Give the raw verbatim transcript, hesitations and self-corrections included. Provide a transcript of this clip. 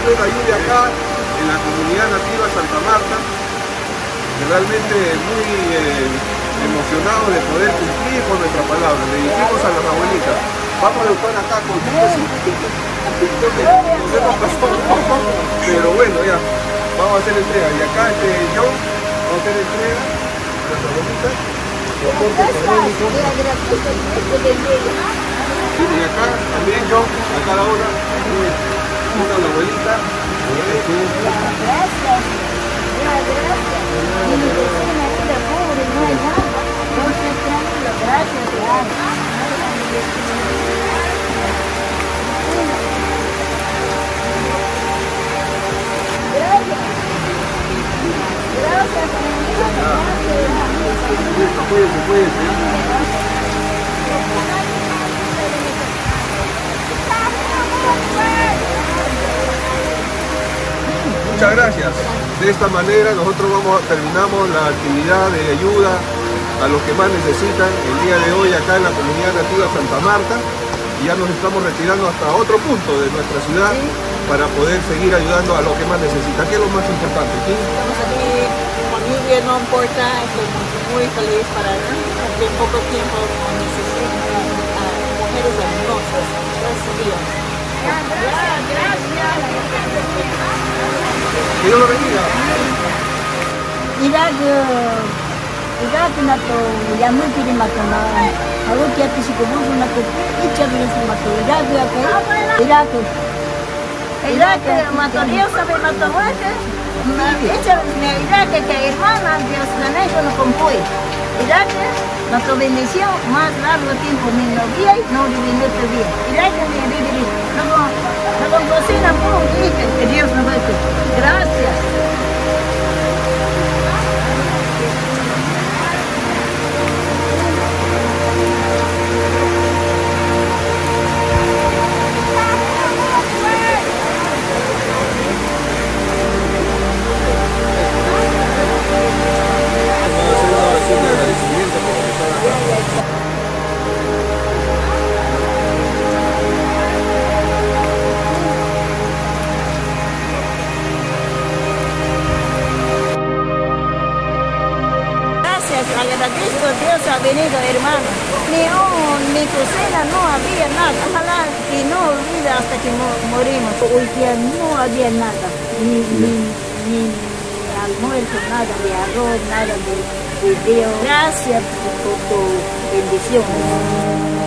plena lluvia acá en la comunidad nativa Santa Marta. Realmente muy eh, emocionado de poder cumplir con nuestra palabra. Le dijimos a las abuelitas, vamos a estar acá con ustedes. Nos hemos pasado un poco, pero bueno, ya, vamos a hacer entrega. Y acá este yo, vamos a hacer entrega a las abuelitas. Soporte económico. Y acá también yo, a cada una, una a la abuelita. Gracias. Gracias. Y mi vecina era pobre, no hay nada. No se extraña, gracias, gracias. Gracias. Gracias. Cuídense, cuídense. Muchas gracias. De esta manera nosotros vamos a, terminamos la actividad de ayuda a los que más necesitan el día de hoy acá en la comunidad nativa Santa Marta, y ya nos estamos retirando hasta otro punto de nuestra ciudad, sí, para poder seguir ayudando a los que más necesitan. ¿Qué es lo más importante? ¿Sí? Estamos aquí, familia, no importa, estoy muy feliz para que en poco tiempo necesiten a mujeres hermosas. Gracias a Dios. Gracias, gracias. Que Dios lo bendiga. Irak, Irak na to yamu kiri makana. Hago que te si como una to icha de su mato. Irak ya Irak. Irak mato Dios sabe mato muerte. Icha de Irak que hermana Dios la nejo no compoi. Irak mato bendición más largo tiempo mi novia y no viviendo bien. Irak me vive no no cocina muy bien que Dios nos va a gracias. Agradezco a Dios ha venido, hermano. Ni un, ni cocina, no había nada. Ojalá que no olvide hasta que morimos. Hoy día no había nada, ni, ni, ni, ni almuerzo, nada de arroz, nada de video. Gracias por tu bendición.